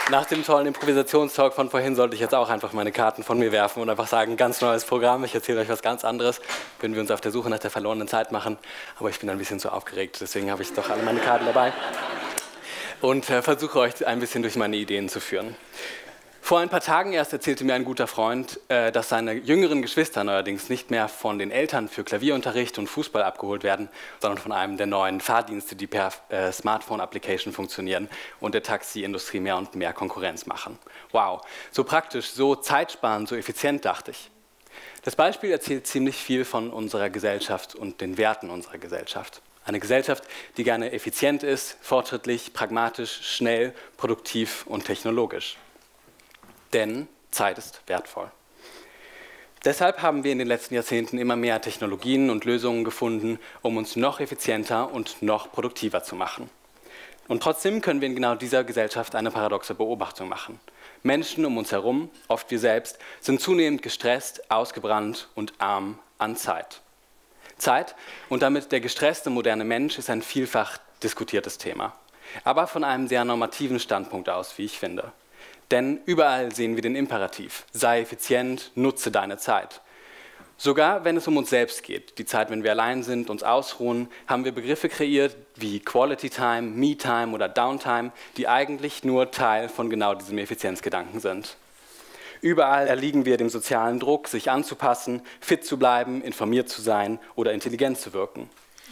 Nach dem tollen Improvisationstalk von vorhin sollte ich jetzt auch einfach meine Karten von mir werfen und einfach sagen, ganz neues Programm, ich erzähle euch was ganz anderes, wenn wir uns auf der Suche nach der verlorenen Zeit machen. Aber ich bin ein bisschen zu aufgeregt, deswegen habe ich doch alle meine Karten dabei und versuche euch ein bisschen durch meine Ideen zu führen. Vor ein paar Tagen erst erzählte mir ein guter Freund, dass seine jüngeren Geschwister neuerdings nicht mehr von den Eltern für Klavierunterricht und Fußball abgeholt werden, sondern von einem der neuen Fahrdienste, die per Smartphone-Application funktionieren und der Taxiindustrie mehr und mehr Konkurrenz machen. Wow, so praktisch, so zeitsparend, so effizient, dachte ich. Das Beispiel erzählt ziemlich viel von unserer Gesellschaft und den Werten unserer Gesellschaft. Eine Gesellschaft, die gerne effizient ist, fortschrittlich, pragmatisch, schnell, produktiv und technologisch. Denn Zeit ist wertvoll. Deshalb haben wir in den letzten Jahrzehnten immer mehr Technologien und Lösungen gefunden, um uns noch effizienter und noch produktiver zu machen. Und trotzdem können wir in genau dieser Gesellschaft eine paradoxe Beobachtung machen. Menschen um uns herum, oft wir selbst, sind zunehmend gestresst, ausgebrannt und arm an Zeit. Zeit und damit der gestresste moderne Mensch ist ein vielfach diskutiertes Thema. Aber von einem sehr normativen Standpunkt aus, wie ich finde. Denn überall sehen wir den Imperativ, sei effizient, nutze deine Zeit. Sogar wenn es um uns selbst geht, die Zeit, wenn wir allein sind, uns ausruhen, haben wir Begriffe kreiert wie Quality Time, Me Time oder Downtime, die eigentlich nur Teil von genau diesem Effizienzgedanken sind. Überall erliegen wir dem sozialen Druck, sich anzupassen, fit zu bleiben, informiert zu sein oder intelligent zu wirken.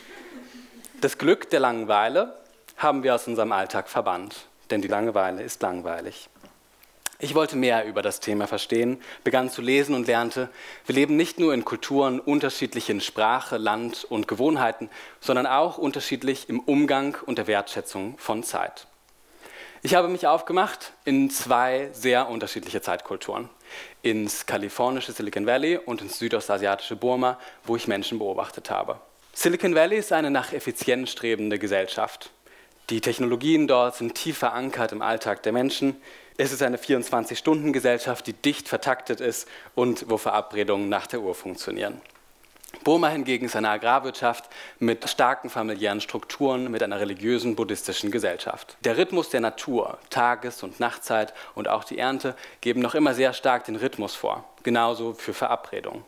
Das Glück der Langeweile haben wir aus unserem Alltag verbannt, denn die Langeweile ist langweilig. Ich wollte mehr über das Thema verstehen, begann zu lesen und lernte, wir leben nicht nur in Kulturen unterschiedlich in Sprache, Land und Gewohnheiten, sondern auch unterschiedlich im Umgang und der Wertschätzung von Zeit. Ich habe mich aufgemacht in zwei sehr unterschiedliche Zeitkulturen, ins kalifornische Silicon Valley und ins südostasiatische Burma, wo ich Menschen beobachtet habe. Silicon Valley ist eine nach Effizienz strebende Gesellschaft. Die Technologien dort sind tief verankert im Alltag der Menschen. Es ist eine 24-Stunden-Gesellschaft, die dicht vertaktet ist und wo Verabredungen nach der Uhr funktionieren. Burma hingegen ist eine Agrarwirtschaft mit starken familiären Strukturen, mit einer religiösen buddhistischen Gesellschaft. Der Rhythmus der Natur, Tages- und Nachtzeit und auch die Ernte geben noch immer sehr stark den Rhythmus vor, genauso für Verabredungen.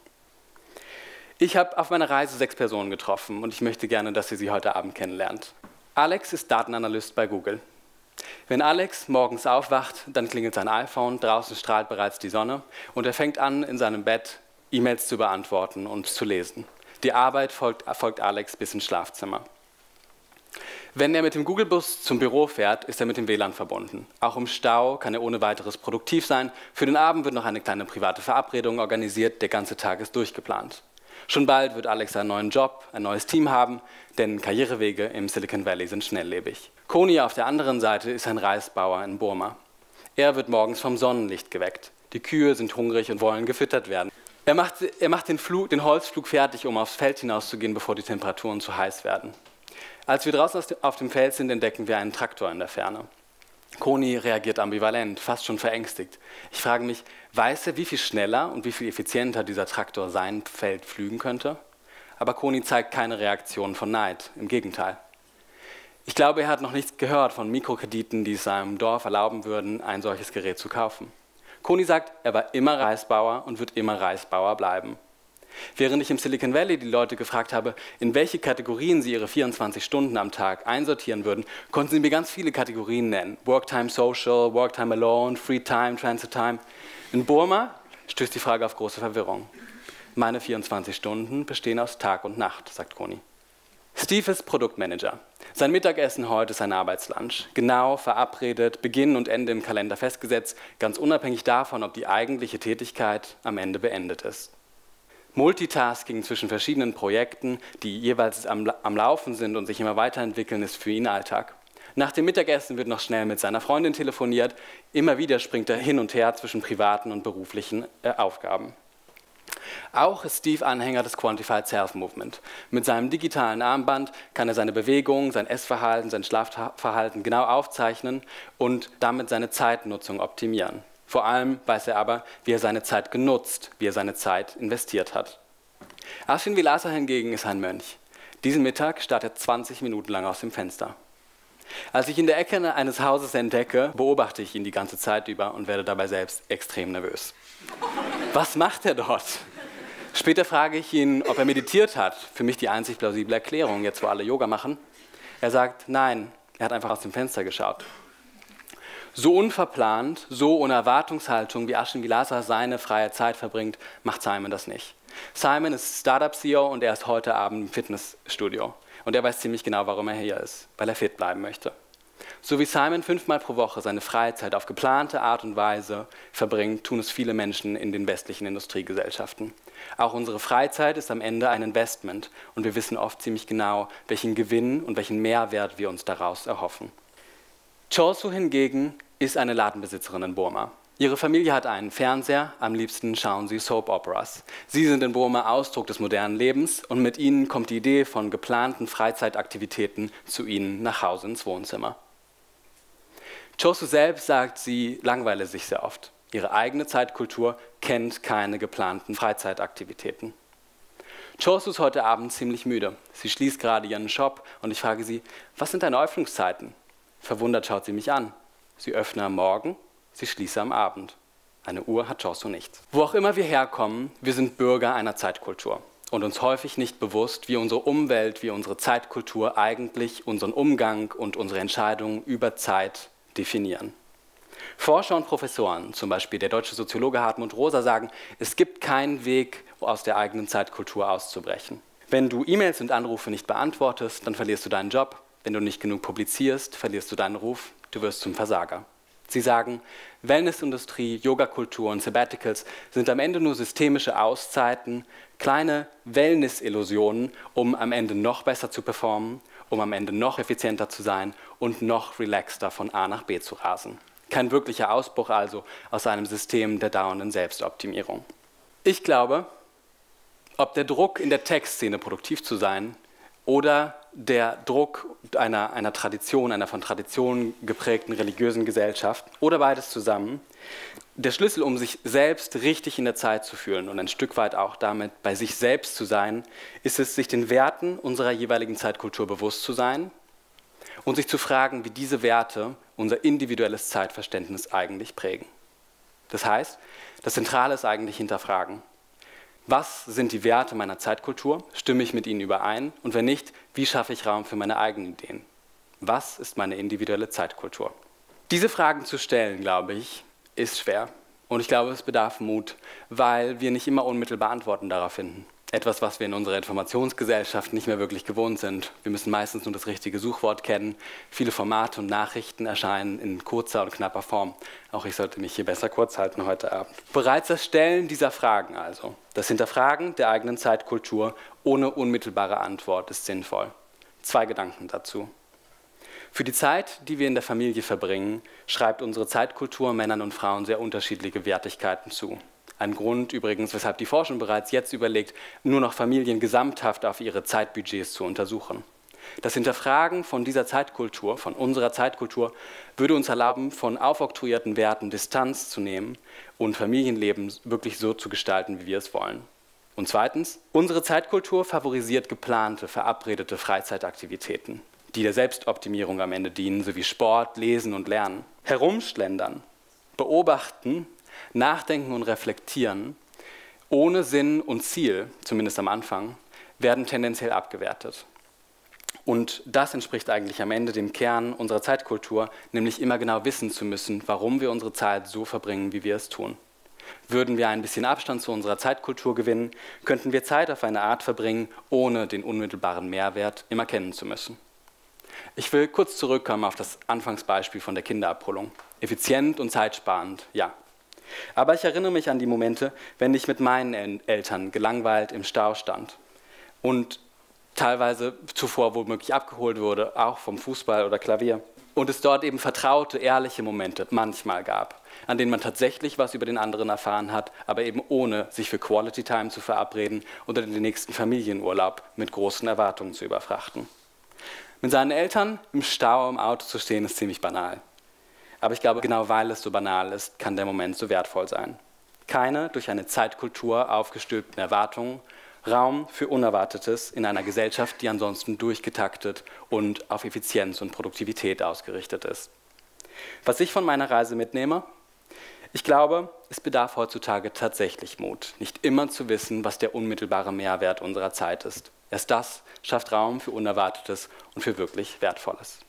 Ich habe auf meiner Reise 6 Personen getroffen und ich möchte gerne, dass ihr sie heute Abend kennenlernt. Alex ist Datenanalyst bei Google. Wenn Alex morgens aufwacht, dann klingelt sein iPhone, draußen strahlt bereits die Sonne und er fängt an, in seinem Bett E-Mails zu beantworten und zu lesen. Die Arbeit folgt Alex bis ins Schlafzimmer. Wenn er mit dem Google-Bus zum Büro fährt, ist er mit dem WLAN verbunden. Auch im Stau kann er ohne weiteres produktiv sein. Für den Abend wird noch eine kleine private Verabredung organisiert, der ganze Tag ist durchgeplant. Schon bald wird Alex einen neuen Job, ein neues Team haben, denn Karrierewege im Silicon Valley sind schnelllebig. Koni auf der anderen Seite ist ein Reisbauer in Burma. Er wird morgens vom Sonnenlicht geweckt. Die Kühe sind hungrig und wollen gefüttert werden. Er macht den Holzflug fertig, um aufs Feld hinauszugehen, bevor die Temperaturen zu heiß werden. Als wir draußen auf dem Feld sind, entdecken wir einen Traktor in der Ferne. Koni reagiert ambivalent, fast schon verängstigt. Ich frage mich, weiß er, wie viel schneller und wie viel effizienter dieser Traktor sein Feld pflügen könnte? Aber Koni zeigt keine Reaktion von Neid, im Gegenteil. Ich glaube, er hat noch nichts gehört von Mikrokrediten, die es seinem Dorf erlauben würden, ein solches Gerät zu kaufen. Koni sagt, er war immer Reisbauer und wird immer Reisbauer bleiben. Während ich im Silicon Valley die Leute gefragt habe, in welche Kategorien sie ihre 24 Stunden am Tag einsortieren würden, konnten sie mir ganz viele Kategorien nennen. Worktime Social, Worktime Alone, Free Time, Transit Time. In Burma stößt die Frage auf große Verwirrung. Meine 24 Stunden bestehen aus Tag und Nacht, sagt Koni. Steve ist Produktmanager. Sein Mittagessen heute ist ein Arbeitslunch. Genau, verabredet, Beginn und Ende im Kalender festgesetzt, ganz unabhängig davon, ob die eigentliche Tätigkeit am Ende beendet ist. Multitasking zwischen verschiedenen Projekten, die jeweils am Laufen sind und sich immer weiterentwickeln, ist für ihn Alltag. Nach dem Mittagessen wird noch schnell mit seiner Freundin telefoniert. Immer wieder springt er hin und her zwischen privaten und beruflichen Aufgaben. Auch ist Steve Anhänger des Quantified Self Movement. Mit seinem digitalen Armband kann er seine Bewegungen, sein Essverhalten, sein Schlafverhalten genau aufzeichnen und damit seine Zeitnutzung optimieren. Vor allem weiß er aber, wie er seine Zeit genutzt, wie er seine Zeit investiert hat. Ashwin Vilasa hingegen ist ein Mönch. Diesen Mittag starrt er 20 Minuten lang aus dem Fenster. Als ich in der Ecke eines Hauses entdecke, beobachte ich ihn die ganze Zeit über und werde dabei selbst extrem nervös. Was macht er dort? Später frage ich ihn, ob er meditiert hat. Für mich die einzig plausible Erklärung, jetzt wo alle Yoga machen. Er sagt, nein, er hat einfach aus dem Fenster geschaut. So unverplant, so ohne Erwartungshaltung, wie Ashwin Vilasa seine freie Zeit verbringt, macht Simon das nicht. Simon ist Startup-CEO und er ist heute Abend im Fitnessstudio. Und er weiß ziemlich genau, warum er hier ist, weil er fit bleiben möchte. So wie Simon 5-mal pro Woche seine Freizeit auf geplante Art und Weise verbringt, tun es viele Menschen in den westlichen Industriegesellschaften. Auch unsere Freizeit ist am Ende ein Investment und wir wissen oft ziemlich genau, welchen Gewinn und welchen Mehrwert wir uns daraus erhoffen. Cho Su hingegen ist eine Ladenbesitzerin in Burma. Ihre Familie hat einen Fernseher, am liebsten schauen sie Soap Operas. Sie sind in Burma Ausdruck des modernen Lebens und mit ihnen kommt die Idee von geplanten Freizeitaktivitäten zu ihnen nach Hause ins Wohnzimmer. Cho Su selbst sagt, sie langweile sich sehr oft. Ihre eigene Zeitkultur kennt keine geplanten Freizeitaktivitäten. Cho Su ist heute Abend ziemlich müde. Sie schließt gerade ihren Shop und ich frage sie, was sind deine Öffnungszeiten? Verwundert schaut sie mich an. Sie öffne am Morgen, sie schließe am Abend. Eine Uhr hat Cho Su nicht. Wo auch immer wir herkommen, wir sind Bürger einer Zeitkultur und uns häufig nicht bewusst, wie unsere Umwelt, wie unsere Zeitkultur eigentlich unseren Umgang und unsere Entscheidungen über Zeit definieren. Forscher und Professoren, zum Beispiel der deutsche Soziologe Hartmut Rosa, sagen, es gibt keinen Weg, aus der eigenen Zeitkultur auszubrechen. Wenn du E-Mails und Anrufe nicht beantwortest, dann verlierst du deinen Job. Wenn du nicht genug publizierst, verlierst du deinen Ruf, du wirst zum Versager. Sie sagen, Wellnessindustrie, Yogakultur und Sabbaticals sind am Ende nur systemische Auszeiten, kleine Wellness-Illusionen, um am Ende noch besser zu performen, um am Ende noch effizienter zu sein und noch relaxter von A nach B zu rasen. Kein wirklicher Ausbruch also aus einem System der dauernden Selbstoptimierung. Ich glaube, ob der Druck in der Tech-Szene produktiv zu sein oder der Druck einer Tradition, einer von Traditionen geprägten religiösen Gesellschaft oder beides zusammen, der Schlüssel, um sich selbst richtig in der Zeit zu fühlen und ein Stück weit auch damit bei sich selbst zu sein, ist es, sich den Werten unserer jeweiligen Zeitkultur bewusst zu sein und sich zu fragen, wie diese Werte unser individuelles Zeitverständnis eigentlich prägen. Das heißt, das Zentrale ist eigentlich hinterfragen. Was sind die Werte meiner Zeitkultur? Stimme ich mit ihnen überein? Und wenn nicht, wie schaffe ich Raum für meine eigenen Ideen? Was ist meine individuelle Zeitkultur? Diese Fragen zu stellen, glaube ich, ist schwer. Und ich glaube, es bedarf Mut, weil wir nicht immer unmittelbar Antworten darauf finden. Etwas, was wir in unserer Informationsgesellschaft nicht mehr wirklich gewohnt sind. Wir müssen meistens nur das richtige Suchwort kennen. Viele Formate und Nachrichten erscheinen in kurzer und knapper Form. Auch ich sollte mich hier besser kurz halten heute Abend. Bereits das Stellen dieser Fragen also, das Hinterfragen der eigenen Zeitkultur ohne unmittelbare Antwort ist sinnvoll. 2 Gedanken dazu. Für die Zeit, die wir in der Familie verbringen, schreibt unsere Zeitkultur Männern und Frauen sehr unterschiedliche Wertigkeiten zu. Ein Grund übrigens, weshalb die Forschung bereits jetzt überlegt, nur noch Familien gesamthaft auf ihre Zeitbudgets zu untersuchen. Das Hinterfragen von dieser Zeitkultur, von unserer Zeitkultur, würde uns erlauben, von aufoktroyierten Werten Distanz zu nehmen und Familienleben wirklich so zu gestalten, wie wir es wollen. Und zweitens, unsere Zeitkultur favorisiert geplante, verabredete Freizeitaktivitäten, die der Selbstoptimierung am Ende dienen, sowie Sport, Lesen und Lernen. Herumschlendern, beobachten, nachdenken und reflektieren, ohne Sinn und Ziel, zumindest am Anfang, werden tendenziell abgewertet. Und das entspricht eigentlich am Ende dem Kern unserer Zeitkultur, nämlich immer genau wissen zu müssen, warum wir unsere Zeit so verbringen, wie wir es tun. Würden wir ein bisschen Abstand zu unserer Zeitkultur gewinnen, könnten wir Zeit auf eine Art verbringen, ohne den unmittelbaren Mehrwert immer kennen zu müssen. Ich will kurz zurückkommen auf das Anfangsbeispiel von der Kinderabholung. Effizient und zeitsparend, ja. Aber ich erinnere mich an die Momente, wenn ich mit meinen Eltern gelangweilt im Stau stand und teilweise zuvor womöglich abgeholt wurde, auch vom Fußball oder Klavier. Und es dort eben vertraute, ehrliche Momente manchmal gab, an denen man tatsächlich was über den anderen erfahren hat, aber eben ohne sich für Quality Time zu verabreden oder den nächsten Familienurlaub mit großen Erwartungen zu überfrachten. Mit seinen Eltern im Stau im Auto zu stehen, ist ziemlich banal. Aber ich glaube, genau weil es so banal ist, kann der Moment so wertvoll sein. Keine durch eine Zeitkultur aufgestülpten Erwartungen, Raum für Unerwartetes in einer Gesellschaft, die ansonsten durchgetaktet und auf Effizienz und Produktivität ausgerichtet ist. Was ich von meiner Reise mitnehme: Ich glaube, es bedarf heutzutage tatsächlich Mut, nicht immer zu wissen, was der unmittelbare Mehrwert unserer Zeit ist. Erst das schafft Raum für Unerwartetes und für wirklich Wertvolles.